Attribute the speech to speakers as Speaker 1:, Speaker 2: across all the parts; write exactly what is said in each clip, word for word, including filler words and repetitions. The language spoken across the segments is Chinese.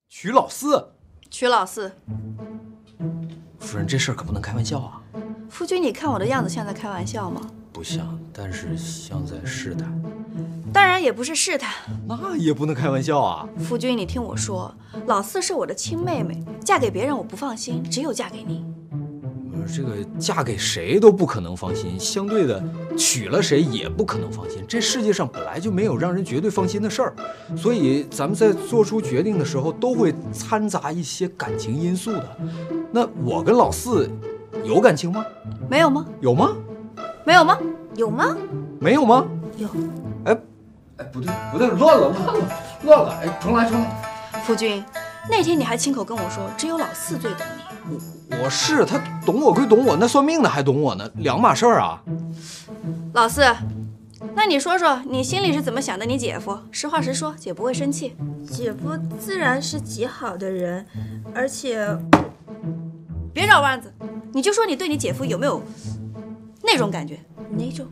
Speaker 1: 娶老四？
Speaker 2: 娶老四？
Speaker 1: 夫人，这事儿可不能开玩笑啊！
Speaker 2: 夫君，你看我的样子像在开玩笑吗？
Speaker 1: 不像，但是像在试探。
Speaker 2: 当然也不是试探，
Speaker 1: 那也不能开玩笑啊！
Speaker 2: 夫君，你听我说，老四是我的亲妹妹，嫁给别人我不放心，只有嫁给你。
Speaker 1: 这个嫁给谁都不可能放心，相对的，娶了谁也不可能放心。这世界上本来就没有让人绝对放心的事儿，所以咱们在做出决定的时候都会掺杂一些感情因素的。那我跟老四有感情吗？
Speaker 2: 没有吗？
Speaker 1: 有吗？
Speaker 2: 没有吗？有吗？
Speaker 1: 没有吗？
Speaker 2: 有。
Speaker 1: 哎，哎，不对，不对，乱了，乱了，乱了！哎，重来，重来。
Speaker 2: 夫君，那天你还亲口跟我说，只有老四最懂你。
Speaker 1: 我是他懂我归懂我，那算命的还懂我呢，两码事儿啊。
Speaker 2: 老四，那你说说你心里是怎么想的？你姐夫，实话实说，姐不会生气。
Speaker 3: 姐夫自然是极好的人，而且
Speaker 2: 别绕弯子，你就说你对你姐夫有没有那种感觉？
Speaker 3: 哪种？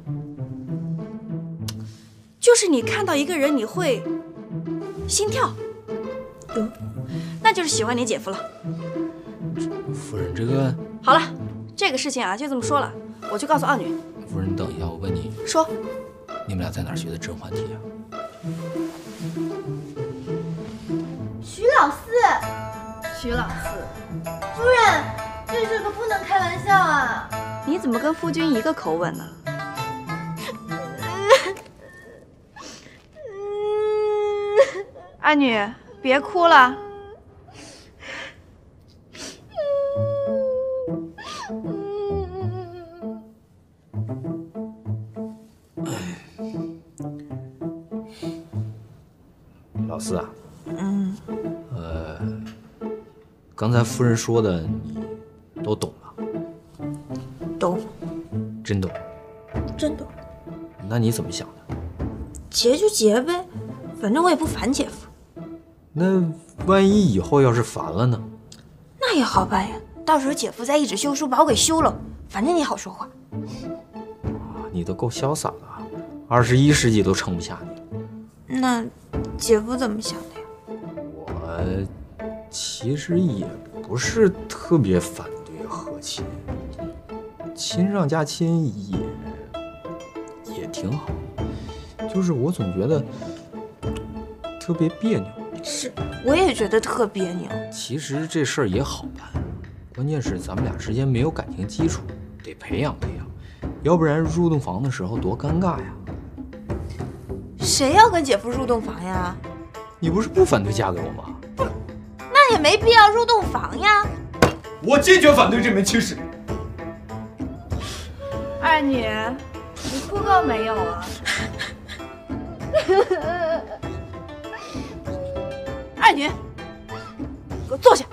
Speaker 2: 就是你看到一个人你会心跳。
Speaker 3: 有，
Speaker 2: 那就是喜欢你姐夫了。
Speaker 1: 夫人，这个
Speaker 2: 好了，这个事情啊就这么说了，我去告诉二女。
Speaker 1: 夫人，你等一下，我问你，
Speaker 2: 说，
Speaker 1: 你们俩在哪儿学的甄嬛体啊？
Speaker 3: 徐老四，
Speaker 2: 徐老四，
Speaker 3: 夫人，这事可不能开玩笑啊！
Speaker 2: 你怎么跟夫君一个口吻呢？二女，别哭了。
Speaker 1: 老四啊，嗯，呃，刚才夫人说的你都懂了？
Speaker 3: 懂，
Speaker 1: 真懂？
Speaker 3: 真懂。
Speaker 1: 那你怎么想的？
Speaker 3: 结就结呗，反正我也不烦姐夫。
Speaker 1: 那万一以后要是烦了呢？
Speaker 3: 那也好办呀，到时候姐夫再一纸休书把我给休了，反正你好说话。
Speaker 1: 你都够潇洒的啊，二十一世纪都盛不下你。
Speaker 3: 那姐夫怎么想的呀？
Speaker 1: 我其实也不是特别反对和亲，亲上加亲也也挺好，就是我总觉得特别别扭。
Speaker 3: 是，我也觉得特别扭。
Speaker 1: 其实这事儿也好办，关键是咱们俩之间没有感情基础，得培养培养，要不然入洞房的时候多尴尬呀。
Speaker 3: 谁要跟姐夫入洞房呀？
Speaker 1: 你不是不反对嫁给我吗？
Speaker 3: 不，那也没必要入洞房呀。
Speaker 1: 我坚决反对这门亲事。
Speaker 2: 二女，你哭够没有啊？二女，给我坐下。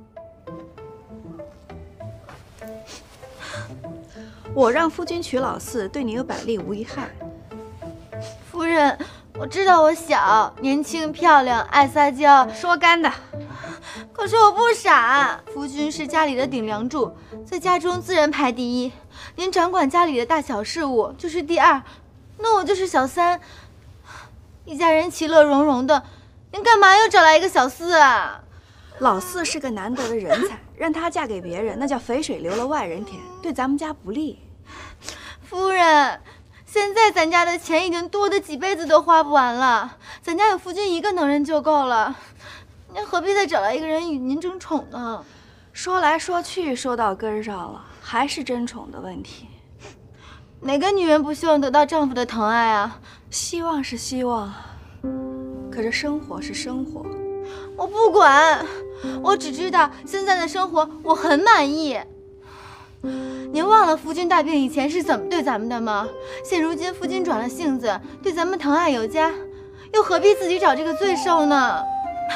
Speaker 2: 我让夫君娶老四，对你有百利无一害。
Speaker 4: 夫人，我知道我小、年轻、漂亮、爱撒娇，
Speaker 2: 说干的。
Speaker 4: 可是我不傻。夫君是家里的顶梁柱，在家中自然排第一，您掌管家里的大小事务就是第二，那我就是小三。一家人其乐融融的，您干嘛又找来一个小四啊？
Speaker 2: 老四是个难得的人才，让他嫁给别人，那叫肥水流了外人田，对咱们家不利。
Speaker 4: 夫人，现在咱家的钱已经多的几辈子都花不完了，咱家有夫君一个能人就够了，您何必再找来一个人与您争宠呢？
Speaker 2: 说来说去，说到根上了，还是争宠的问题。
Speaker 4: 哪个女人不希望得到丈夫的疼爱啊？
Speaker 2: 希望是希望，可是生活是生活。
Speaker 4: 我不管，我只知道现在的生活我很满意。您忘了夫君大病以前是怎么对咱们的吗？现如今夫君转了性子，对咱们疼爱有加，又何必自己找这个罪受呢？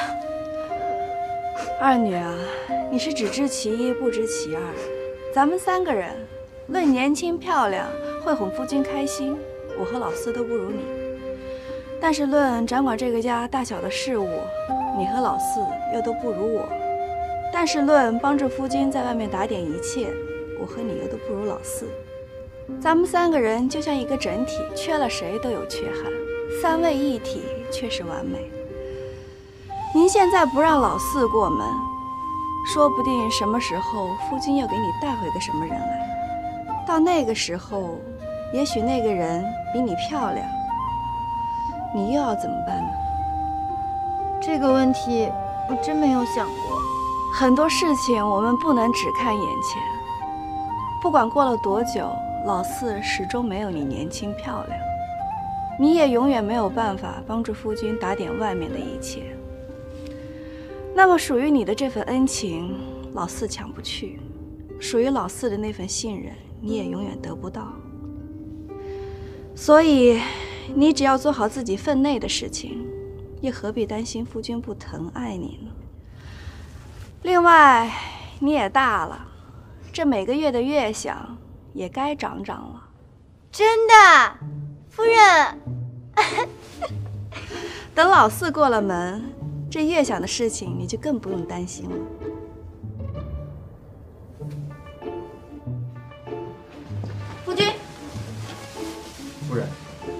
Speaker 2: 二女啊，你是只知其一不知其二。咱们三个人，论年轻漂亮，会哄夫君开心，我和老四都不如你。但是论掌管这个家大小的事务，你和老四又都不如我。但是论帮助夫君在外面打点一切，我和你又都不如老四。咱们三个人就像一个整体，缺了谁都有缺憾，三位一体却是完美。 您现在不让老四过门，说不定什么时候夫君又给你带回个什么人来，到那个时候，也许那个人比你漂亮，你又要怎么办呢？
Speaker 4: 这个问题我真没有想过。
Speaker 2: 很多事情我们不能只看眼前，不管过了多久，老四始终没有你年轻漂亮，你也永远没有办法帮助夫君打点外面的一切。那么属于你的这份恩情，老四抢不去；属于老四的那份信任，你也永远得不到。所以，你只要做好自己分内的事情，又何必担心夫君不疼爱你呢？另外，你也大了，这每个月的月饷也该涨涨了。
Speaker 4: 真的，夫人。
Speaker 2: 等老四过了门，这月饷的事情你就更不用担心了。夫君，
Speaker 1: 夫人，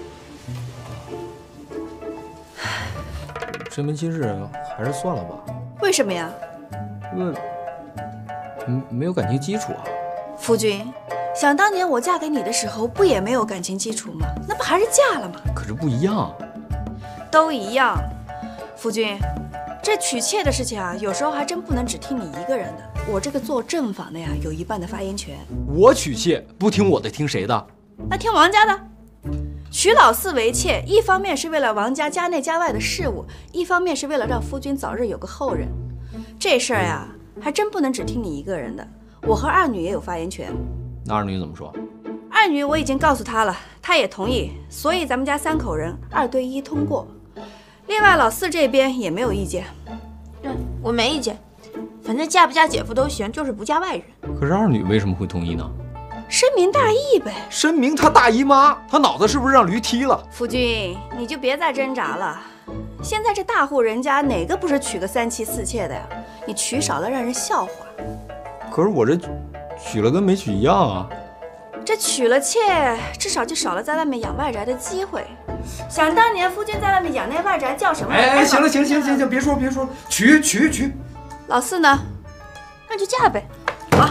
Speaker 1: 这门亲事还是算了吧。
Speaker 2: 为什么呀？
Speaker 1: 因为嗯没有感情基础啊。
Speaker 2: 夫君，想当年我嫁给你的时候，不也没有感情基础吗？那不还是嫁了吗？
Speaker 1: 可是不一样。
Speaker 2: 都一样。夫君，这娶妾的事情啊，有时候还真不能只听你一个人的。我这个做正房的呀，有一半的发言权。
Speaker 1: 我娶妾不听我的，听谁的？
Speaker 2: 那听王家的。娶老四为妾，一方面是为了王家家内家外的事务，一方面是为了让夫君早日有个后人。这事儿呀，还真不能只听你一个人的。我和二女也有发言权。
Speaker 1: 那二女怎么说？
Speaker 2: 二女我已经告诉她了，她也同意，所以咱们家三口人二对一通过。另外老四这边也没有意见。
Speaker 3: 对，我没意见，反正嫁不嫁姐夫都行，就是不嫁外人。
Speaker 1: 可是二女为什么会同意呢？
Speaker 2: 深明大义呗。
Speaker 1: 深明她大姨妈，她脑子是不是让驴踢了？
Speaker 2: 夫君，你就别再挣扎了。现在这大户人家哪个不是娶个三妻四妾的呀？你娶少了让人笑话。
Speaker 1: 可是我这娶了跟没娶一样啊。
Speaker 2: 这娶了妾，至少就少了在外面养外宅的机会。想当年夫君在外面养那外宅叫什么？
Speaker 1: 哎哎，行了行行行行，别说别说，娶娶娶。
Speaker 2: 老四呢？那就嫁呗。
Speaker 1: 啊！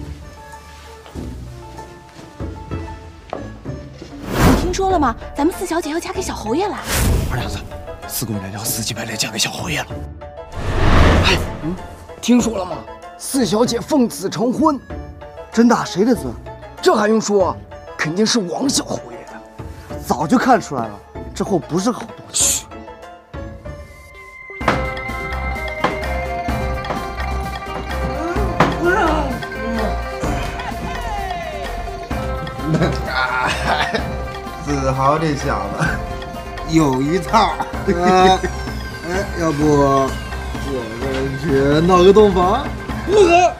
Speaker 2: 你听说了吗？咱们四小姐要嫁给小侯爷了。
Speaker 5: 二娘子，四姑娘要死乞白赖嫁给小侯爷了。
Speaker 6: 哎，嗯，听说了吗？四小姐奉子成婚，真的？谁的子？这还用说？肯定是王小侯爷的。早就看出来了，之后不是好东西。
Speaker 7: 子豪这小子有一套啊！哎，要不我们去闹个洞房？
Speaker 5: 不可！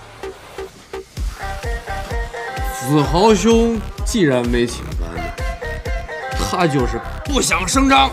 Speaker 5: 子豪兄既然没请咱们，他就是不想声张。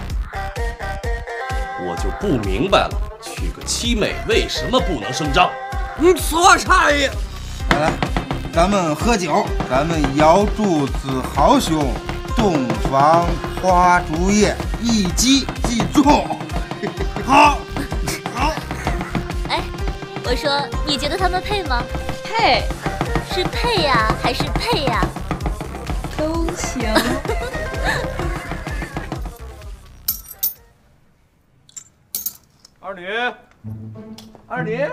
Speaker 8: 我就不明白了，娶个妻妹为什么不能声张？
Speaker 5: 嗯，此话差矣。
Speaker 7: 来来，咱们喝酒，咱们遥祝子豪兄洞房花烛夜一击即中。好，好。
Speaker 9: 哎，我说，你觉得他们配吗？
Speaker 2: 配，
Speaker 9: 是配呀，还是配呀？
Speaker 2: 都行。
Speaker 8: 二女，二女。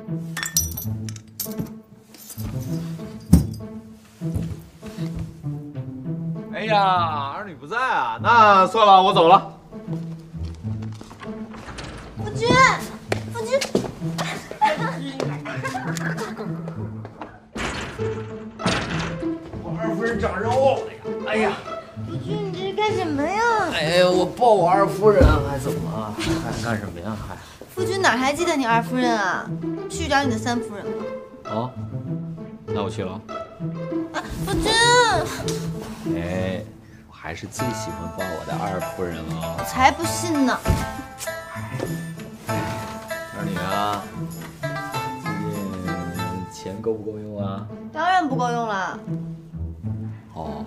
Speaker 8: 哎呀，二女不在啊，那算了，我走了。
Speaker 4: 夫君，夫君，
Speaker 8: 我二夫人长肉了呀！哎呀，
Speaker 4: 夫君，你这是干什么呀？
Speaker 1: 哎呀，我抱我二夫人还怎么？还干什么呀？还
Speaker 4: 夫君哪还记得你二夫人啊？去找你的三夫人吧。
Speaker 1: 啊？那我去了。
Speaker 4: 啊，夫君。
Speaker 1: 哎，我还是最喜欢抱我的二夫人了。
Speaker 4: 我才不信呢！
Speaker 1: 二女啊，最近钱够不够用啊？
Speaker 4: 当然不够用了。
Speaker 1: 哦，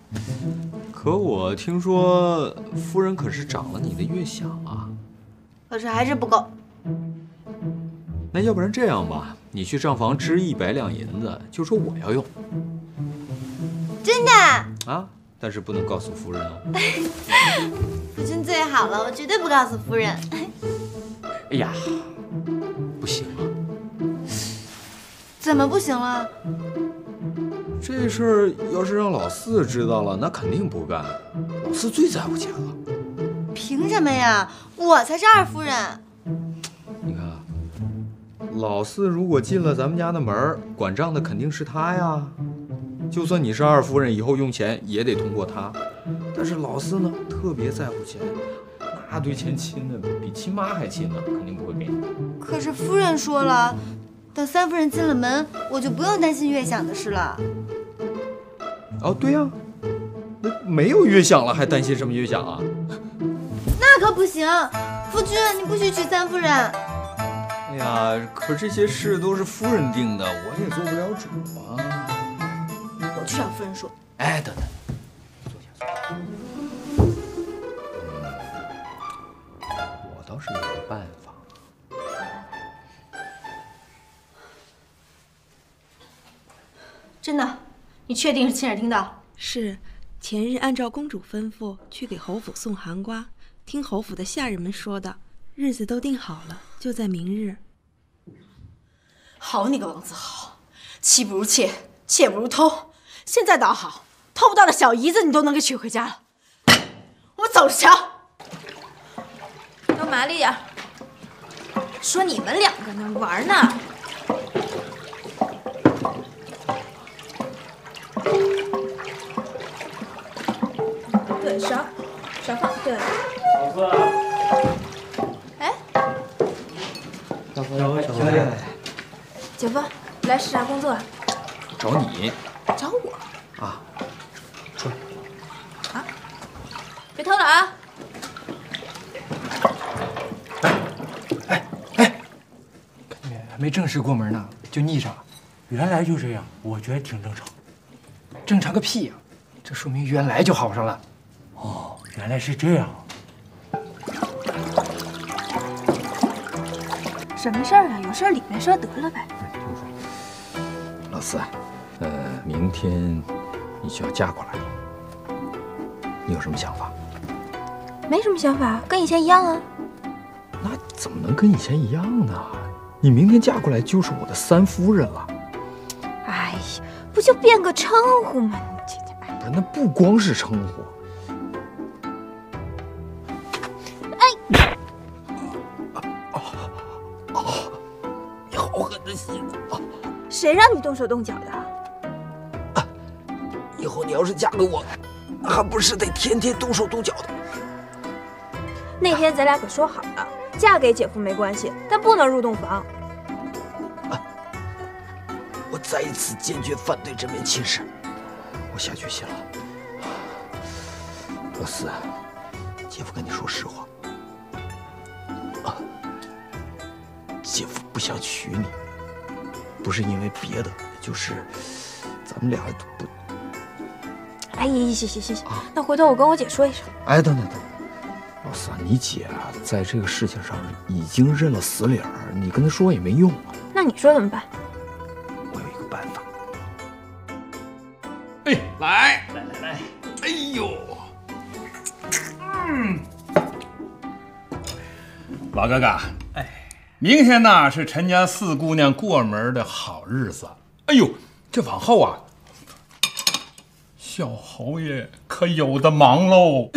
Speaker 1: 可我听说夫人可是涨了你的月饷啊。
Speaker 3: 可是还是不够。
Speaker 1: 那要不然这样吧，你去账房支一百两银子，就说我要用。
Speaker 3: 真的？
Speaker 1: 啊，但是不能告诉夫人哦。
Speaker 3: 夫君最好了，我绝对不告诉夫人。
Speaker 1: 哎呀，不行啊！
Speaker 3: 怎么不行了？
Speaker 1: 这事儿要是让老四知道了，那肯定不干。老四最在乎钱了。
Speaker 3: 凭什么呀？我才是二夫人。
Speaker 1: 你看，老四如果进了咱们家的门，管账的肯定是他呀。就算你是二夫人，以后用钱也得通过他。但是老四呢，特别在乎钱，那对钱亲的比亲妈还亲呢，肯定不会给你。
Speaker 3: 可是夫人说了，等三夫人进了门，我就不用担心月享的事了。
Speaker 1: 哦，对呀，那没有月享了，还担心什么月享啊？
Speaker 3: 那可不行，夫君，你不许娶三夫人。
Speaker 1: 哎呀，可这些事都是夫人定的，我也做不了主啊。
Speaker 3: 我去找夫人说。
Speaker 1: 哎，等等，坐下，坐下。我倒是有个办法。
Speaker 3: 真的？你确定是亲耳听到？
Speaker 10: 是，前日按照公主吩咐去给侯府送寒瓜，听侯府的下人们说的，日子都定好了，就在明日。
Speaker 11: 好你个王子豪，妻不如妾，妾不如偷。现在倒好，偷不到的小姨子你都能给娶回家了。我们走着瞧。
Speaker 3: 都麻利点。说你们两个呢，玩呢。
Speaker 2: 对，少少放，对。
Speaker 12: 老四。
Speaker 2: 哎，
Speaker 1: 小夫，小夫，
Speaker 2: 姐夫，来是啥工作啊？
Speaker 1: 找你。
Speaker 2: 找我？
Speaker 1: 啊，出来。
Speaker 2: 啊！别偷了啊！
Speaker 12: 哎哎，感觉还没正式过门呢，就腻上了。原来就这样，我觉得挺正常。正常个屁呀！这说明原来就好上了。哦，原来是这样。
Speaker 2: 什么事儿啊？有事儿里面说得了呗。
Speaker 1: 老四，呃，明天你就要嫁过来了，你有什么想法？
Speaker 3: 没什么想法，跟以前一样啊。
Speaker 1: 那怎么能跟以前一样呢？你明天嫁过来就是我的三夫人了。
Speaker 3: 哎呀，不就变个称呼吗？你这这……
Speaker 1: 不是，那不光是称呼。
Speaker 3: 哎，
Speaker 1: 哦哦，你好狠的心啊！
Speaker 3: 谁让你动手动脚的？
Speaker 1: 啊，以后你要是嫁给我，还不是得天天动手动脚的？
Speaker 3: 那天咱俩可说好了，嫁给姐夫没关系，但不能入洞房。
Speaker 1: 啊！我再一次坚决反对这门亲事，我下决心了。老四，姐夫跟你说实话，啊，姐夫不想娶你，不是因为别的，就是咱们俩不……
Speaker 3: 哎，行行行行，那回头我跟我姐说一声。
Speaker 1: 哎，等等等。老四，你姐啊，在这个事情上已经认了死理儿，你跟她说也没用啊。
Speaker 3: 那你说怎么办？
Speaker 1: 我有一个办法。
Speaker 5: 哎，来来来来，哎呦，嗯，老哥哥，哎，明天呢是陈家四姑娘过门的好日子。哎呦，这往后啊，小侯爷可有的忙喽。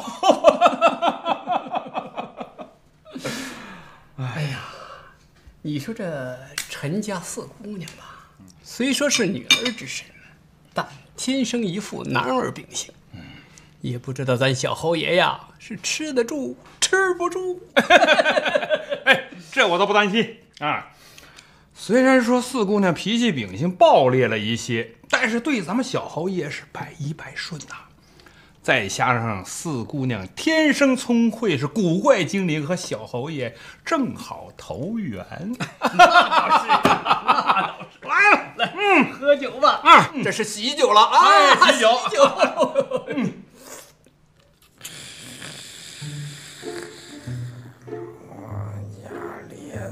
Speaker 13: 哎呀，你说这陈家四姑娘吧，虽说是女儿之身，但天生一副男儿秉性。嗯，也不知道咱小侯爷呀是吃得住吃不住。
Speaker 5: 哎，这我都不担心啊。虽然说四姑娘脾气秉性暴烈了一些，但是对咱们小侯爷是百依百顺呐。再加上四姑娘天生聪慧，是古怪精灵，和小侯爷正好投缘。
Speaker 13: 那倒是，那倒是。来了，来，嗯，喝酒吧。
Speaker 5: 啊，
Speaker 13: 这是喜酒了啊！
Speaker 5: 哎，喜酒，
Speaker 13: 喜酒。嗯。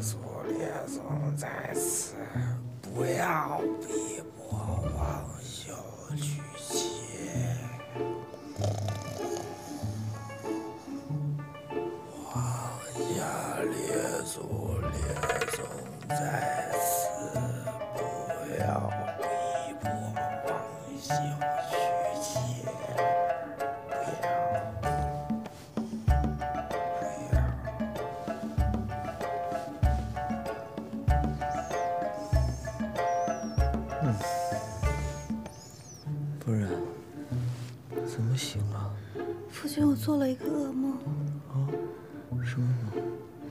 Speaker 7: 祖列宗在此，不要逼迫王修娶妻。王家列祖列宗在此，不要逼迫王修娶妻。不要。嗯，不然怎么醒了？
Speaker 2: 夫君，我做了一个噩梦。
Speaker 7: 啊，什么梦？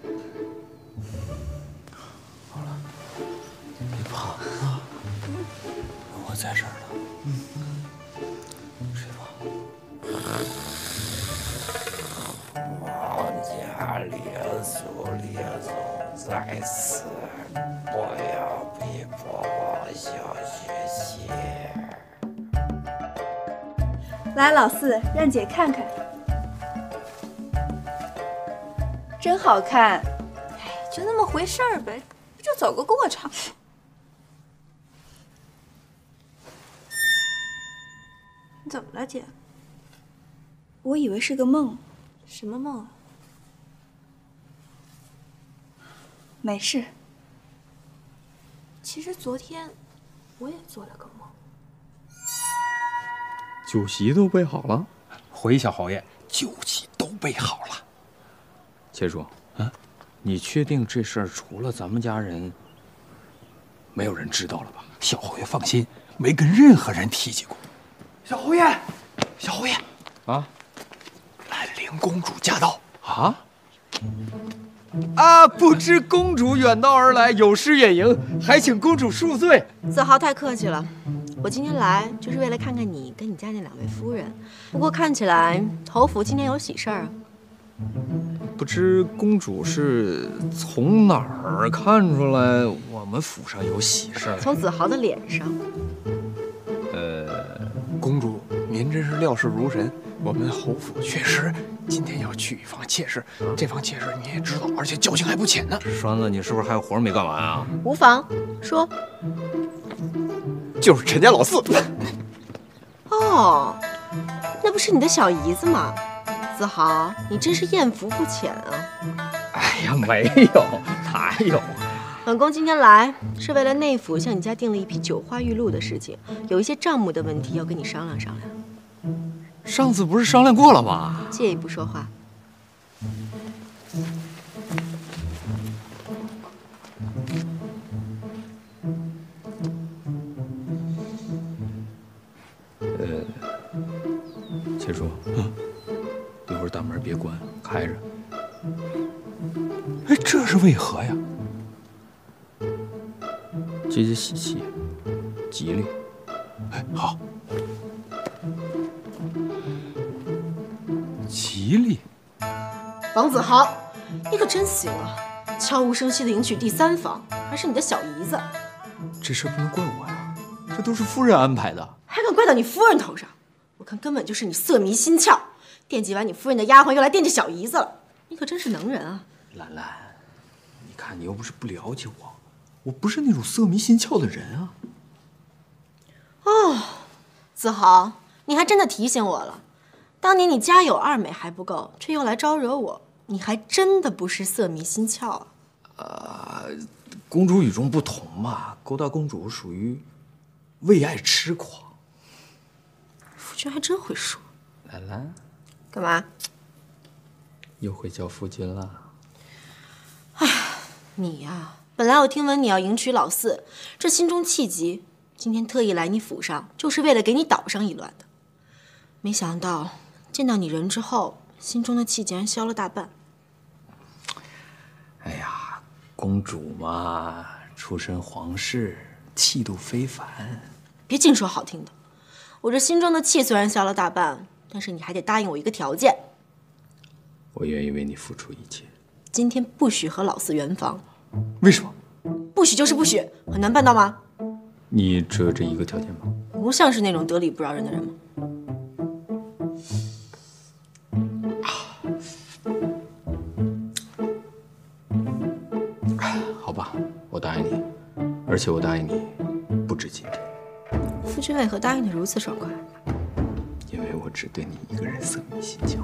Speaker 7: 好了，别怕啊，我在这儿呢。嗯，睡吧。王家列祖列宗在此，不要逼迫王修娶妻。
Speaker 2: 来，老四，让姐看看，真好看。
Speaker 3: 哎，就那么回事儿呗，不就走个过场。你怎么了，姐？
Speaker 2: 我以为是个梦。
Speaker 3: 什么梦啊？
Speaker 2: 没事。
Speaker 3: 其实昨天我也做了个梦。
Speaker 1: 酒席都备好了，
Speaker 5: 回小侯爷，酒席都备好了。
Speaker 1: 切叔，啊，你确定这事儿除了咱们家人，没有人知道了吧？
Speaker 5: 小侯爷放心，没跟任何人提起过。
Speaker 12: 小侯爷，小侯爷，
Speaker 1: 啊，
Speaker 12: 兰陵公主驾到
Speaker 1: 啊！啊！不知公主远道而来，有失远迎，还请公主恕罪。
Speaker 3: 子豪太客气了，我今天来就是为了看看你跟你家那两位夫人。不过看起来侯府今天有喜事儿啊。
Speaker 1: 不知公主是从哪儿看出来我们府上有喜事儿？
Speaker 3: 从子豪的脸上。
Speaker 1: 呃，
Speaker 12: 公主，您真是料事如神。我们侯府确实今天要娶一房妾室，这房妾室你也知道，而且交情还不浅呢。
Speaker 1: 栓子，你是不是还有活没干完啊？
Speaker 3: 无妨，说。
Speaker 12: 就是陈家老四。
Speaker 3: 哦，那不是你的小姨子吗？子豪，你真是艳福不浅啊！
Speaker 1: 哎呀，没有，哪有？
Speaker 3: 本宫今天来是为了内府向你家订了一批九花玉露的事情，有一些账目的问题要跟你商量商量。
Speaker 1: 上次不是商量过了吗？
Speaker 3: 借一步说话。
Speaker 1: 呃，切叔，嗯，一会儿大门别关，开着。
Speaker 5: 哎，这是为何呀？
Speaker 1: 接接喜气，吉利。
Speaker 5: 哎，好。吉利，
Speaker 3: 王子豪，你可真行啊！悄无声息的迎娶第三房，还是你的小姨子。
Speaker 1: 这事不能怪我呀，这都是夫人安排的，
Speaker 3: 还敢怪到你夫人头上？我看根本就是你色迷心窍，惦记完你夫人的丫鬟，又来惦记小姨子了。你可真是能人啊！
Speaker 1: 兰兰，你看你又不是不了解我，我不是那种色迷心窍的人啊。
Speaker 3: 哦，子豪，你还真的提醒我了。当年你家有二美还不够，却又来招惹我，你还真的不是色迷心窍啊！
Speaker 1: 呃，公主与众不同嘛，勾搭公主属于为爱痴狂。
Speaker 3: 夫君还真会说。
Speaker 1: 兰兰，
Speaker 3: 干嘛？
Speaker 1: 又会叫夫君了？
Speaker 3: 哎呀，你呀、啊，本来我听闻你要迎娶老四，这心中气急，今天特意来你府上，就是为了给你捣上一乱的。没想到。见到你人之后，心中的气竟然消了大半。
Speaker 1: 哎呀，公主嘛，出身皇室，气度非凡。
Speaker 3: 别净说好听的，我这心中的气虽然消了大半，但是你还得答应我一个条件。
Speaker 1: 我愿意为你付出一切。
Speaker 3: 今天不许和老四圆房。
Speaker 1: 为什么？
Speaker 3: 不许就是不许，很难办到吗？
Speaker 1: 你只有这一个条件吗？
Speaker 3: 不像是那种得理不饶人的人吗？
Speaker 1: 好吧，我答应你，而且我答应你，不止今天。
Speaker 3: 夫君为何答应的如此爽快？
Speaker 1: 因为我只对你一个人色迷心窍。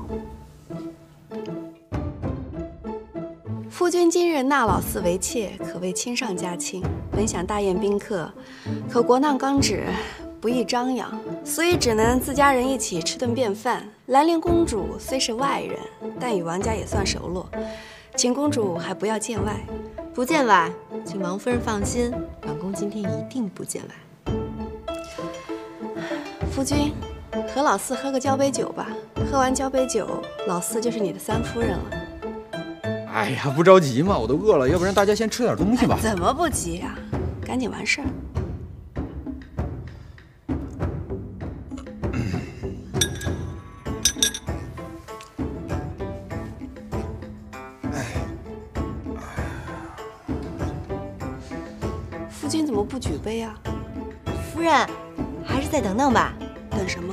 Speaker 2: 夫君今日纳老四为妾，可谓亲上加亲。本想大宴宾客，可国难刚止，不易张扬，所以只能自家人一起吃顿便饭。兰陵公主虽是外人，但与王家也算熟络，请公主还不要见外。
Speaker 3: 不见外，请王夫人放心，本宫今天一定不见外。
Speaker 2: 夫君，和老四喝个交杯酒吧。喝完交杯酒，老四就是你的三夫人了。
Speaker 1: 哎呀，不着急嘛，我都饿了，要不然大家先吃点东西吧。
Speaker 2: 怎么不急呀？赶紧完事儿。夫君怎么不举杯啊？
Speaker 3: 夫人，还是再等等吧。
Speaker 2: 等什么？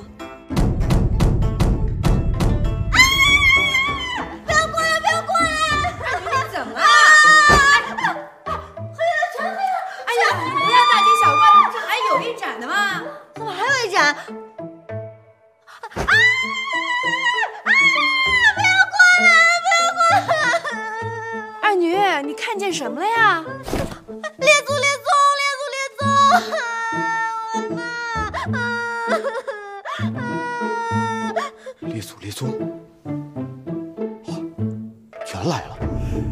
Speaker 2: 看见什么了呀？
Speaker 4: 列祖列宗列祖列宗！
Speaker 1: 列祖列宗，全来了。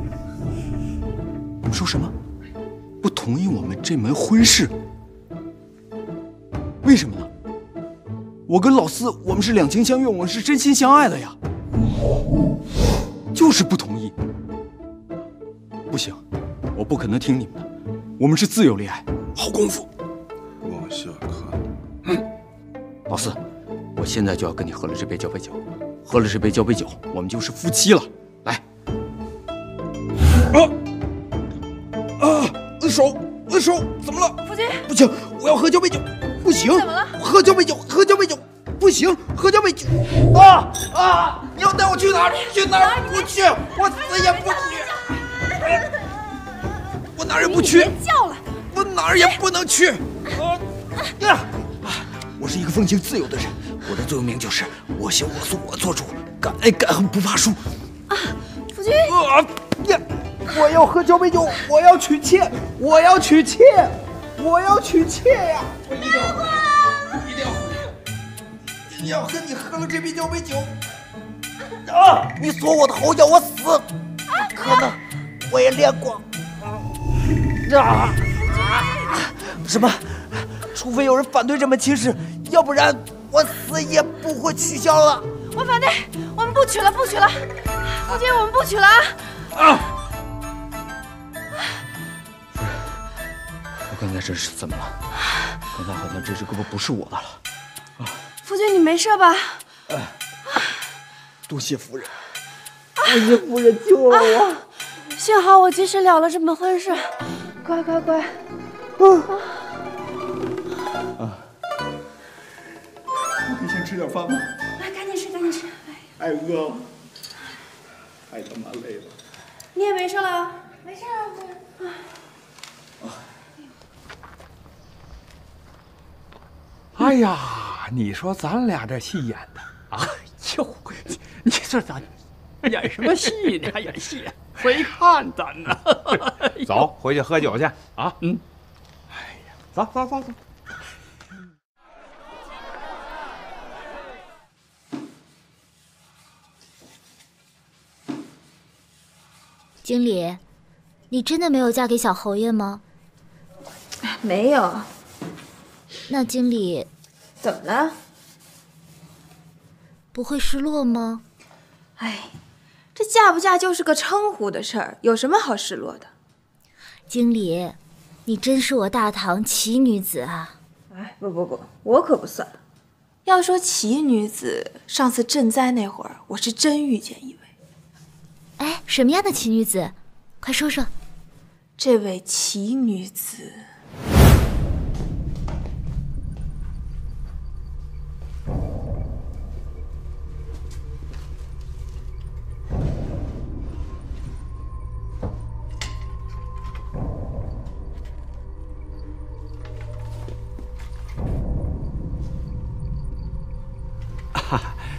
Speaker 1: 你们说什么？不同意我们这门婚事？为什么呢？我跟老四，我们是两情相悦，我们是真心相爱的呀。就是不同意。不行，我不可能听你们的。我们是自由恋爱，好功夫。
Speaker 7: 往下看。
Speaker 1: 嗯，老四，我现在就要跟你喝了这杯交杯酒，喝了这杯交杯酒，我们就是夫妻了。来，啊啊，手，手，怎么了？
Speaker 2: 夫君，
Speaker 1: 不行，我要喝交杯酒。不行，
Speaker 2: 怎么了？
Speaker 1: 喝交杯酒，喝交杯酒，不行，喝交杯酒。啊啊！你要带我去哪儿？去哪儿？不去，我死也不去。我哪儿也不去。
Speaker 2: 别叫了，
Speaker 1: 我哪儿也不能去。啊呀！我是一个风情自由的人，我的座右铭就是我行我素我做主，敢爱敢恨不怕输。
Speaker 2: 啊，夫君！
Speaker 1: 啊呀！我要喝交杯酒，我要娶妾，我要娶妾，我要娶妾呀！我一定要喝，一定要喝，一定要和你喝了这杯交杯酒。啊！你锁我的喉，要我死，可能我也练过。啊！什么？除非有人反对这门亲事，要不然我死也不会取消了。
Speaker 2: 我反对，我们不娶了，不娶了，夫君，我们不娶了啊！啊！
Speaker 1: 我刚才这是怎么了？刚才好像这只胳膊不是我的了。啊！
Speaker 2: 夫君，你没事吧？
Speaker 1: 哎，多谢夫人，多谢夫人救了我。啊，
Speaker 2: 幸好我及时了了这门婚事，乖乖乖。啊！
Speaker 1: 啊！我可以先吃点饭吗？
Speaker 2: 来，赶紧吃，赶紧吃。
Speaker 1: 太饿了，太他妈累了。
Speaker 2: 你也没事了？没事啊，夫人。
Speaker 5: 啊！哎呀，你说咱俩这戏演的，哎呦，你这咋演什么戏呢？还演戏，谁看咱呢？
Speaker 8: 走，回去喝酒去啊！
Speaker 5: 嗯。哎呀，走走走走。
Speaker 9: 经理，你真的没有嫁给小侯爷吗？
Speaker 4: 没有。
Speaker 9: 那经理，
Speaker 4: 怎么了？
Speaker 9: 不会失落吗？
Speaker 4: 哎，这嫁不嫁就是个称呼的事儿，有什么好失落的？
Speaker 9: 经理，你真是我大唐奇女子啊！
Speaker 4: 哎，不不不，我可不算。要说奇女子，上次赈灾那会儿，我是真遇见一位。
Speaker 9: 哎，什么样的奇女子？快说说。
Speaker 4: 这位奇女子，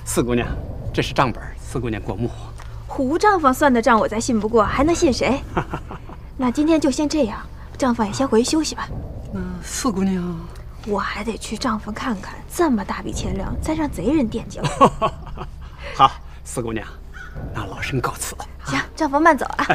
Speaker 13: 四姑娘，这是账本，四姑娘过目。
Speaker 2: 胡账房算的账我再信不过，还能信谁？那今天就先这样，账房也先回去休息吧。
Speaker 13: 那四姑娘，
Speaker 2: 我还得去账房看看，这么大笔钱粮，再让贼人惦记了。
Speaker 13: 好，四姑娘，那老身告辞。
Speaker 2: 行，账房慢走啊。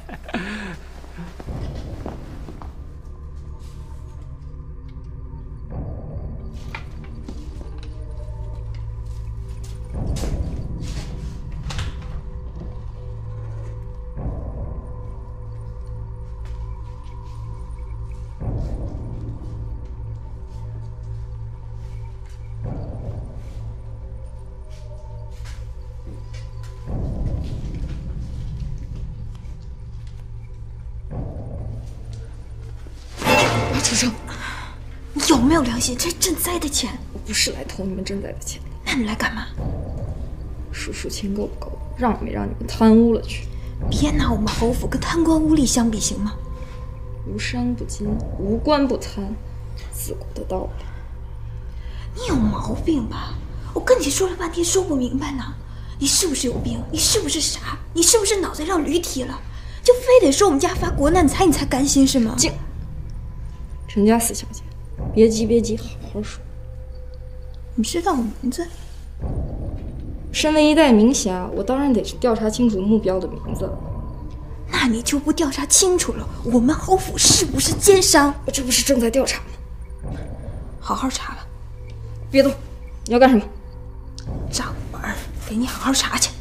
Speaker 14: 楚生，
Speaker 2: 你有没有良心？这是赈灾的钱。
Speaker 14: 我不是来偷你们赈灾的钱，
Speaker 2: 那你来干嘛？
Speaker 14: 数数钱够不够，让没让你们贪污了去？
Speaker 2: 别拿我们侯府跟贪官污吏相比，行吗？
Speaker 14: 无商不奸，无官不贪，自古的道理。
Speaker 2: 你有毛病吧？我跟你说了半天，说不明白呢。你是不是有病？你是不是傻？你是不是脑袋让驴踢了？就非得说我们家发国难财，你才甘心是吗？
Speaker 14: 静。陈家四小姐，别急别急，好好说。
Speaker 2: 你知道我名字？
Speaker 14: 身为一代名侠，我当然得调查清楚目标的名字。
Speaker 2: 那你就不调查清楚了，我们侯府是不是奸商？
Speaker 14: 我这不是正在调查吗？
Speaker 2: 好好查吧。
Speaker 14: 别动，你要干什么？
Speaker 2: 账本给你好好查去。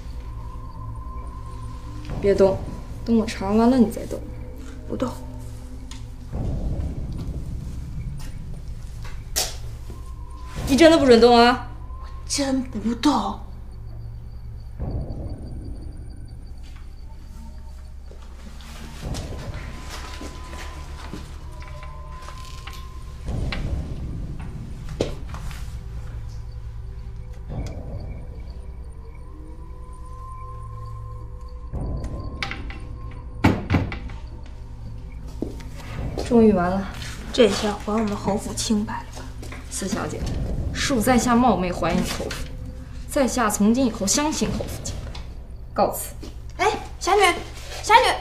Speaker 14: 别动，等我查完了你再动。
Speaker 2: 不动。
Speaker 14: 你真的不准动啊！
Speaker 2: 我真不动。
Speaker 14: 终于完了，
Speaker 2: 这下还我们侯府清白了吧？
Speaker 14: 四小姐，恕在下冒昧怀疑侯府，在下从今以后相信侯府清白，告辞。
Speaker 2: 哎，侠女，侠女，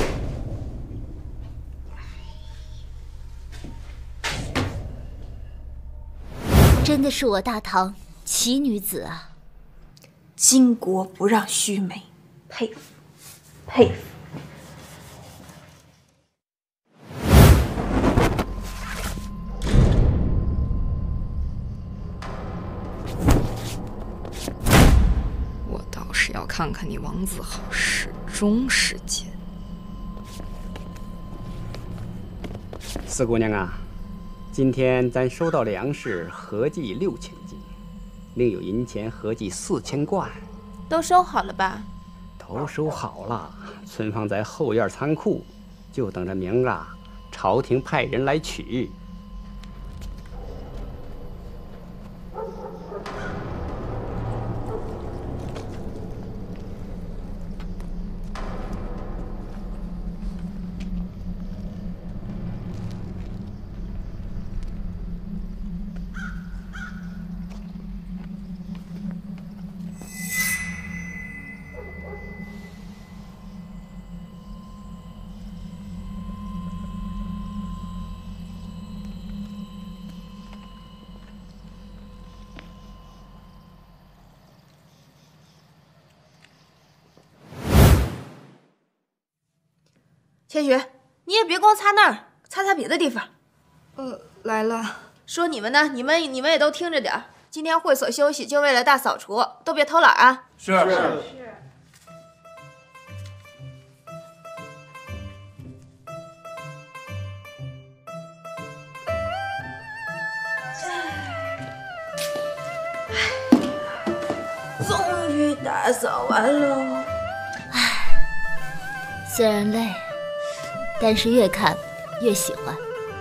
Speaker 9: 真的是我大唐奇女子啊！
Speaker 2: 巾帼不让须眉，佩服，佩服。
Speaker 14: 是要看看你王子豪始终是奸。
Speaker 13: 四姑娘啊，今天咱收到粮食合计六千斤，另有银钱合计四千贯。
Speaker 2: 都收好了吧？
Speaker 13: 都收好了，存放在后院仓库，就等着明儿啊，朝廷派人来取。
Speaker 2: 千雪，你也别光擦那儿，擦擦别的地方。
Speaker 14: 呃，来了。
Speaker 2: 说你们呢，你们你们也都听着点儿。今天会所休息，就为了大扫除，都别偷懒啊。
Speaker 5: 是是是。
Speaker 2: 终于打扫完喽。
Speaker 9: 唉，虽然累，但是越看越喜欢。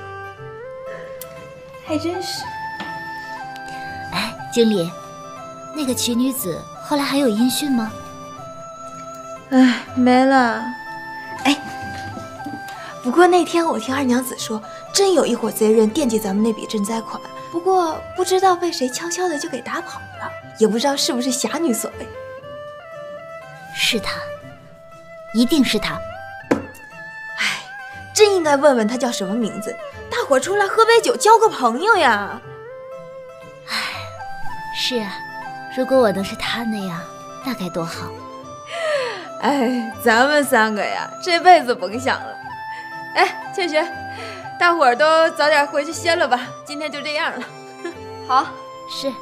Speaker 2: 还真是。
Speaker 9: 哎，经理，那个奇女子后来还有音讯吗？
Speaker 2: 哎，没了。哎，不过那天我听二娘子说，真有一伙贼人惦记咱们那笔赈灾款，不过不知道被谁悄悄的就给打跑了。
Speaker 3: 也不知道是不是侠女所为。
Speaker 9: 是他，一定是他。
Speaker 3: 哎，真应该问问他叫什么名字，大伙儿出来喝杯酒，交个朋友呀。
Speaker 9: 哎，是啊，如果我能是他那样，那该多好。
Speaker 2: 哎，咱们三个呀，这辈子甭想了。哎，倩雪，大伙儿都早点回去歇了吧，今天就这样了。好，
Speaker 9: 是。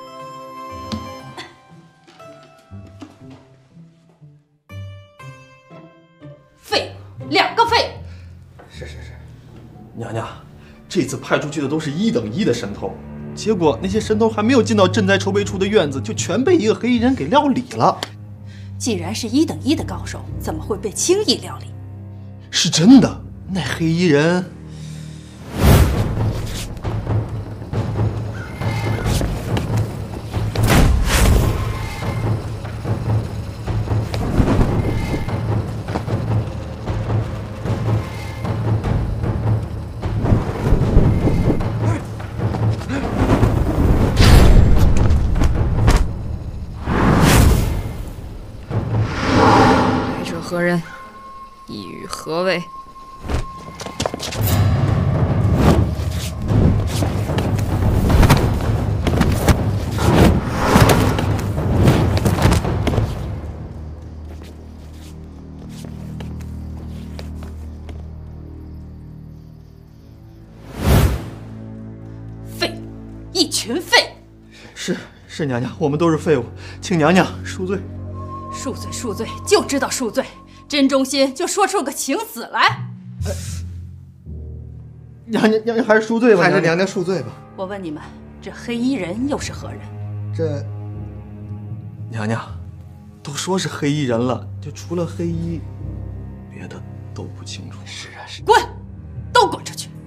Speaker 11: 废物，两个废物。
Speaker 15: 是是是，娘娘，这次派出去的都是一等一的神偷，结果那些神偷还没有进到赈灾筹备处的院子，就全被一个黑衣人给料理了。
Speaker 11: 既然是一等一的高手，怎么会被轻易料理？
Speaker 15: 是真的，那黑衣人。
Speaker 14: 何人？意欲何为？
Speaker 11: 废物，一群废物！
Speaker 15: 是是，娘娘，我们都是废物，请娘娘恕罪。
Speaker 11: 恕罪恕罪，就知道恕罪。真忠心就说出个请死来。
Speaker 15: 哎，娘娘娘娘还是恕罪吧，
Speaker 7: 还是娘娘恕罪吧。
Speaker 11: 我问你们，这黑衣人又是何人？
Speaker 7: 这
Speaker 15: 娘娘都说是黑衣人了，就除了黑衣，别的都不清楚。
Speaker 7: 是啊是。
Speaker 11: 滚，都滚出去！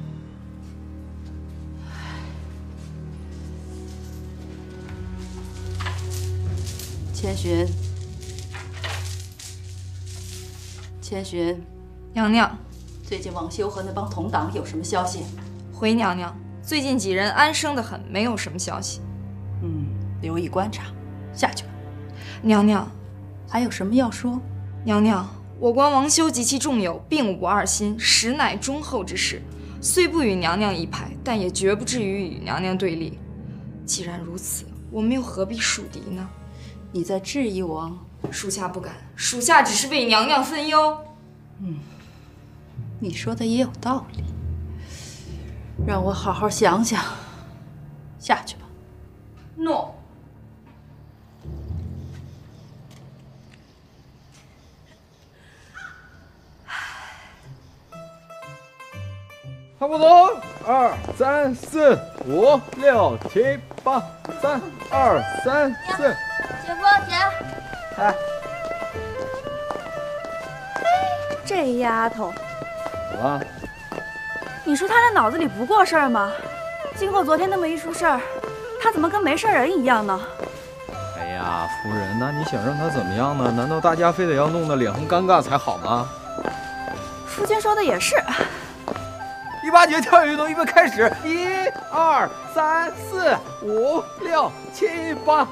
Speaker 11: 千寻。千寻，
Speaker 14: 娘娘，
Speaker 11: 最近王修和那帮同党有什么消息？
Speaker 14: 回娘娘，最近几人安生得很，没有什么消息。
Speaker 11: 嗯，留意观察，下去吧。
Speaker 14: 娘娘，
Speaker 11: 还有什么要说？
Speaker 14: 娘娘，我观王修及其众友，并无二心，实乃忠厚之士。虽不与娘娘一派，但也绝不至于与娘娘对立。既然如此，我们又何必树敌呢？
Speaker 11: 你在质疑我？
Speaker 14: 属下不敢，属下只是为娘娘分忧。
Speaker 11: 嗯，你说的也有道理，让我好好想想。下去吧。
Speaker 14: 诺。
Speaker 8: 差不多，二三四五六七八，三二三四。
Speaker 9: 姐夫姐。
Speaker 8: 哎，
Speaker 2: 这丫头，
Speaker 8: 怎么了？
Speaker 2: 你说她这脑子里不过事儿吗？经过昨天那么一出事儿，她怎么跟没事人一样呢？
Speaker 1: 哎呀，夫人，那你想让她怎么样呢？难道大家非得要弄得脸红尴尬才好吗？
Speaker 2: 夫君说的也是。
Speaker 8: 第八节跳跃运动预备开始，一二三四五六七八。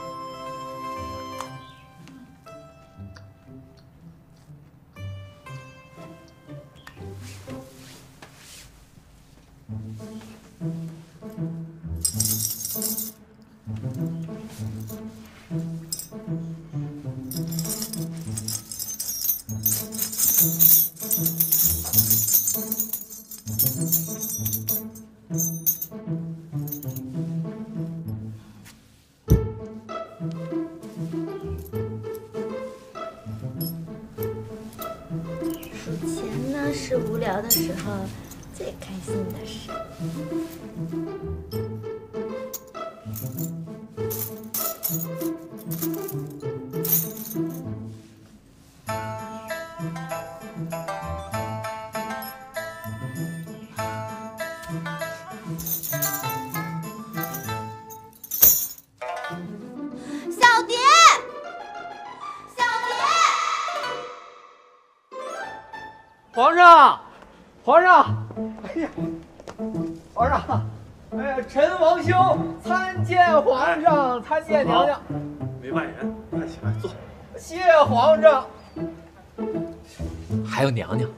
Speaker 9: 数钱呢是无聊的时候最开心的事。
Speaker 4: 小蝶，小蝶，
Speaker 8: 皇上，皇上，哎呀，皇上， 哎呀，臣王兄参见皇上，参见娘娘。
Speaker 15: 没外人，快起来坐。
Speaker 8: 谢皇上。
Speaker 1: 还有娘娘。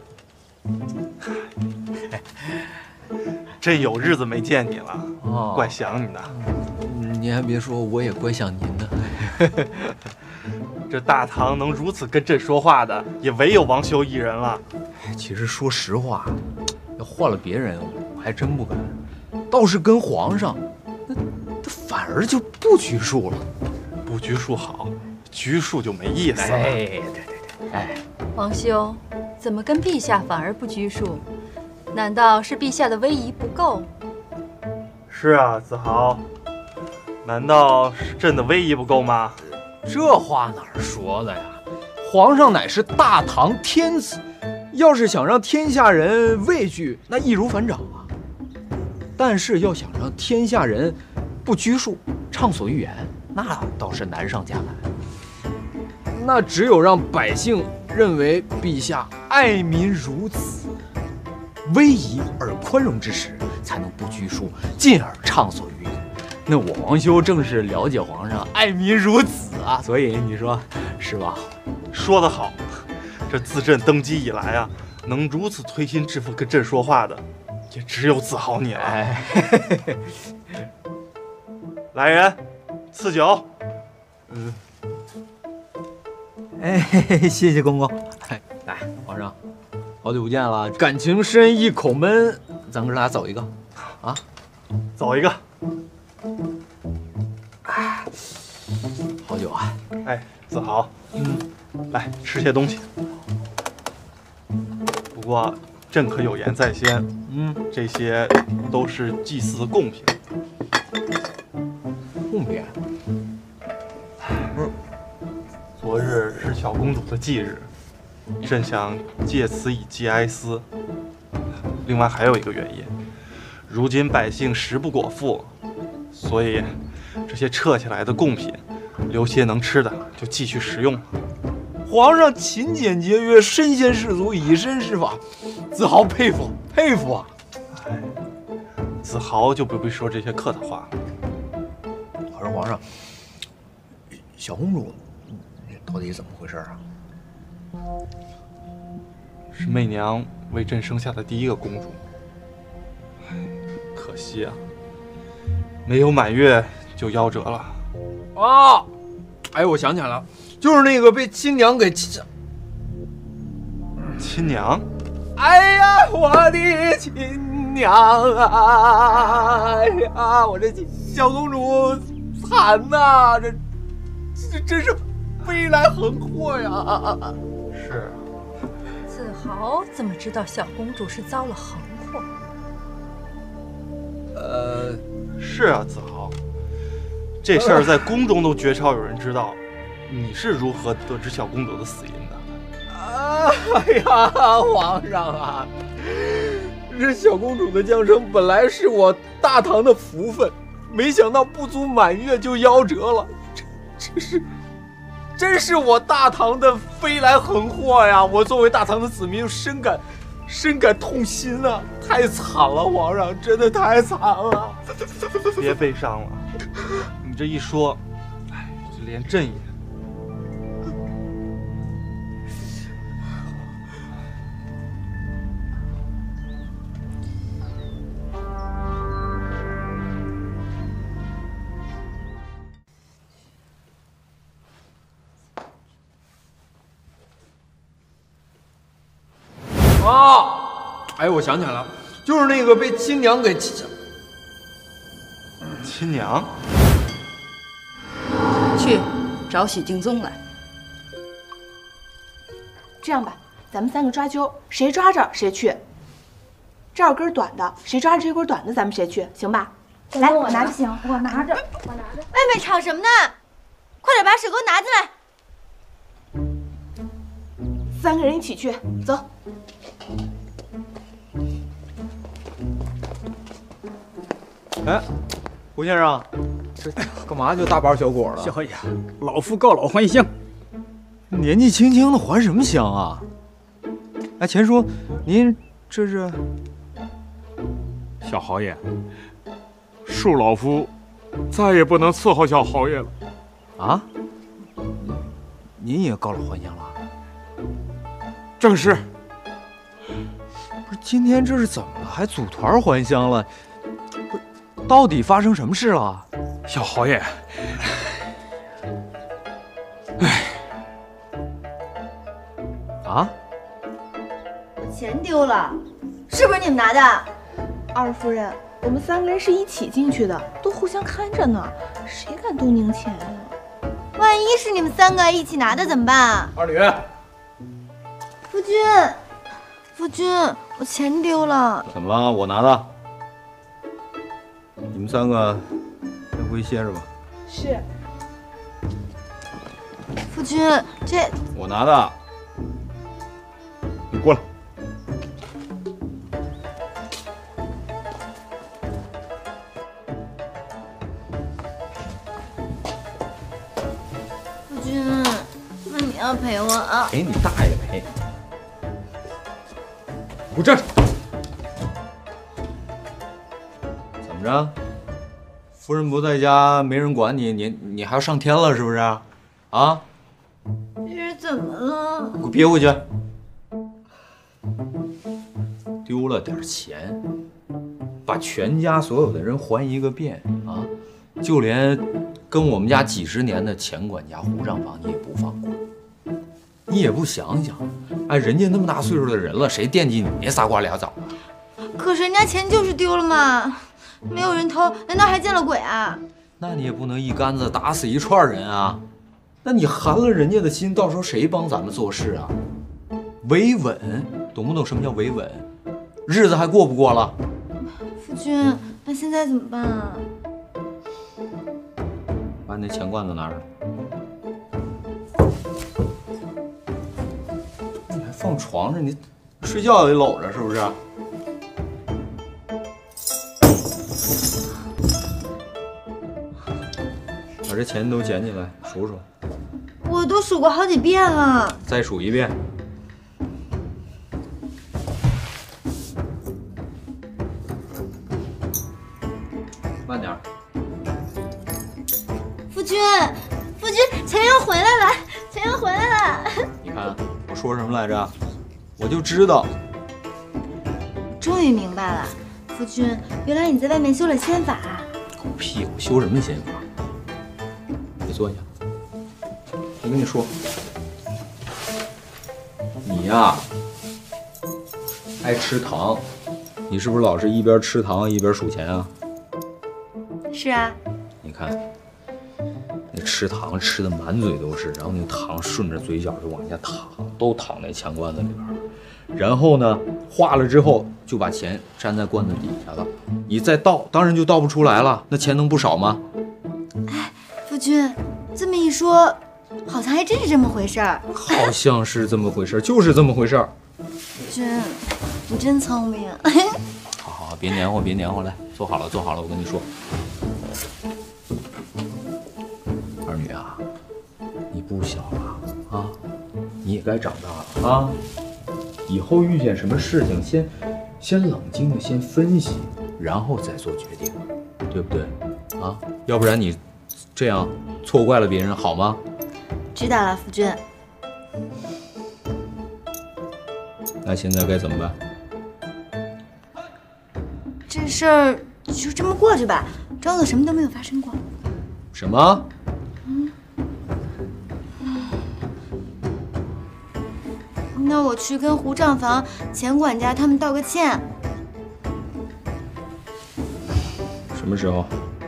Speaker 15: 真有日子没见你了，
Speaker 1: 哦，
Speaker 15: 怪想你的。
Speaker 1: 您还别说，我也怪想您的。
Speaker 15: 这大唐能如此跟朕说话的，也唯有王修一人了。
Speaker 1: 其实说实话，要换了别人，我还真不敢。倒是跟皇上，那他反而就不拘束了。
Speaker 15: 不拘束好，拘束就没意思了。
Speaker 1: 哎，对对对，哎，
Speaker 16: 王修，怎么跟陛下反而不拘束？难道是陛下的威仪不够？
Speaker 15: 是啊，子豪，难道是朕的威仪不够吗？
Speaker 1: 这话哪儿说的呀？皇上乃是大唐天子，要是想让天下人畏惧，那易如反掌啊。但是要想让天下人不拘束、畅所欲言，那倒是难上加难。那只有让百姓认为陛下爱民如子、威仪而宽容之时，才能不拘束，进而畅所欲言。那我王修正是了解皇上爱民如子啊，所以你说是吧？
Speaker 15: 说得好，这自朕登基以来啊，能如此推心置腹跟朕说话的，也只有子豪你了。
Speaker 1: 哎、
Speaker 15: 来人，赐酒。
Speaker 1: 嗯。哎，谢谢公公。哎，来，皇上，好久不见了，感情深，一口闷，咱哥俩走一个，啊，
Speaker 15: 走一个。
Speaker 1: 哎，好久啊。
Speaker 15: 哎，子豪，嗯，来吃些东西。不过朕可有言在先，嗯，这些都是祭祀的贡品。
Speaker 1: 贡品。
Speaker 15: 嗯。昨日是小公主的忌日，朕想借此以寄哀思。另外还有一个原因，如今百姓食不果腹，所以这些撤下来的贡品，留些能吃的就继续食用了。
Speaker 1: 皇上勤俭节约，身先士卒，以身试法，子豪佩服佩服啊！
Speaker 15: 哎，子豪就不必说这些客套话了。
Speaker 1: 我说皇上，小公主到底怎么回事啊？
Speaker 15: 是媚娘为朕生下的第一个公主，唉，可惜啊，没有满月就夭折了。
Speaker 1: 啊！哎，我想起来了，就是那个被亲娘给亲
Speaker 15: 亲娘。
Speaker 1: 哎呀，我的亲娘啊！哎呀，我这小公主惨呐、啊，这这真是飞来横祸呀！
Speaker 15: 是。
Speaker 16: 子豪怎么知道小公主是遭了横祸？
Speaker 1: 呃，
Speaker 15: 是啊，子豪，这事儿在宫中都绝少有人知道。你是如何得知小公主的死因的？
Speaker 1: 哎呀，皇上啊，这小公主的降生本来是我大唐的福分，没想到不足满月就夭折了，这这是。真是我大唐的飞来横祸呀！我作为大唐的子民，深感深感痛心啊！太惨了，皇上，真的太惨了！
Speaker 15: 别悲伤了，你这一说，哎，就连朕也……
Speaker 1: 啊！哎，我想起来了，就是那个被亲娘给亲
Speaker 15: 亲娘。
Speaker 16: 去找许敬宗来。
Speaker 2: 这样吧，咱们三个抓阄，谁抓着谁去。这儿有根短的，谁抓着这根短的，咱们谁去，行吧？来，我拿着，行，我拿着，我拿着。
Speaker 4: 妹妹吵什么呢？快点把手给我拿进来。
Speaker 2: 三个人一起去，走。
Speaker 8: 哎，胡先生，这干嘛就大包小裹的？
Speaker 13: 小爷，老夫告老还乡。
Speaker 1: 年纪轻轻的还什么乡啊？哎，钱叔，您这是？
Speaker 13: 小豪爷，
Speaker 5: 恕老夫再也不能伺候小侯爷了。
Speaker 1: 啊？您也告了还乡了？
Speaker 5: 正是。
Speaker 1: 不是，今天这是怎么了？还组团还乡了？不是，到底发生什么事了？
Speaker 5: 小侯爷，哎，
Speaker 1: 啊？
Speaker 4: 我钱丢了，是不是你们拿的？
Speaker 2: 二夫人，我们三个人是一起进去的，都互相看着呢，谁敢动您钱呀？
Speaker 4: 万一是你们三个一起拿的怎么办？
Speaker 8: 二女，
Speaker 4: 夫君，夫君，我钱丢了。
Speaker 1: 怎么了？我拿的。你们三个先回去歇着吧。
Speaker 2: 是。
Speaker 4: 夫君，这
Speaker 1: 我拿的。你过来。
Speaker 4: 夫君，那你要陪我啊？
Speaker 1: 陪你大爷陪！给我站着！怎么着？夫人不在家，没人管你，你你还要上天了是不是？啊？
Speaker 4: 这是怎么了？
Speaker 1: 给我憋回去！丢了点钱，把全家所有的人还一个遍啊！就连跟我们家几十年的前管家胡账房你也不放过，你也不想想，哎，人家那么大岁数的人了，谁惦记你那仨瓜俩枣啊？
Speaker 4: 可是人家钱就是丢了嘛，没有人偷，难道还见了鬼啊？
Speaker 1: 那你也不能一竿子打死一串人啊！那你寒了人家的心，到时候谁帮咱们做事啊？维稳，懂不懂什么叫维稳？日子还过不过了？
Speaker 4: 夫君，那现在怎么办啊？
Speaker 1: 把你那钱罐子拿上来。你还放床上，你睡觉也搂着是不是？把这钱都捡起来，数数。
Speaker 4: 我都数过好几遍了。
Speaker 1: 再数一遍。慢点。
Speaker 4: 夫君，夫君，钱要回来了，钱要回来了。
Speaker 1: 你看我说什么来着？我就知道。
Speaker 4: 终于明白了，夫君，原来你在外面修了仙法。
Speaker 1: 狗屁！我修什么仙法？你坐下。我跟你说，你呀，爱吃糖，你是不是老是一边吃糖一边数钱啊？
Speaker 4: 是啊。
Speaker 1: 你看，那吃糖吃的满嘴都是，然后那糖顺着嘴角就往下淌，都淌那钱罐子里边了。然后呢，化了之后就把钱粘在罐子底下了。你再倒，当然就倒不出来了。那钱能不少吗？
Speaker 4: 哎，夫君，这么一说，好像还真是这么回事儿。
Speaker 1: 好像是这么回事，就是这么回事儿。
Speaker 4: 夫君，你真聪明。
Speaker 1: 好好好，别黏糊，别黏糊，来，坐好了，坐好了。我跟你说，二女啊，你不小了啊，你也该长大了啊。以后遇见什么事情，先先冷静的先分析，然后再做决定，对不对？啊，要不然你这样错怪了别人，好吗？
Speaker 4: 知道了，夫君。
Speaker 1: 那现在该怎么办？
Speaker 4: 这事儿就这么过去吧，装作什么都没有发生过。
Speaker 1: 什么？
Speaker 4: 嗯。那我去跟胡账房钱管家他们道个歉。
Speaker 1: 什么时候？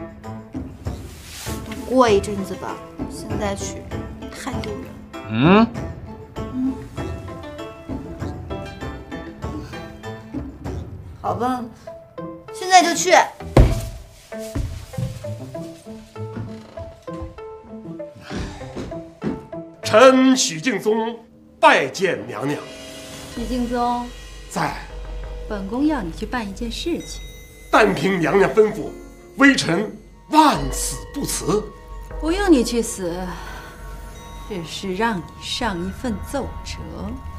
Speaker 4: 过一阵子吧，现在去太丢人了。
Speaker 1: 嗯。
Speaker 4: 嗯。好吧，现在就去。
Speaker 17: 臣许敬宗拜见娘娘。
Speaker 16: 许敬宗，
Speaker 17: 在。
Speaker 16: 本宫要你去办一件事情。
Speaker 17: 但凭娘娘吩咐，微臣万死不辞。
Speaker 16: 不用你去死，只是让你上一份奏折。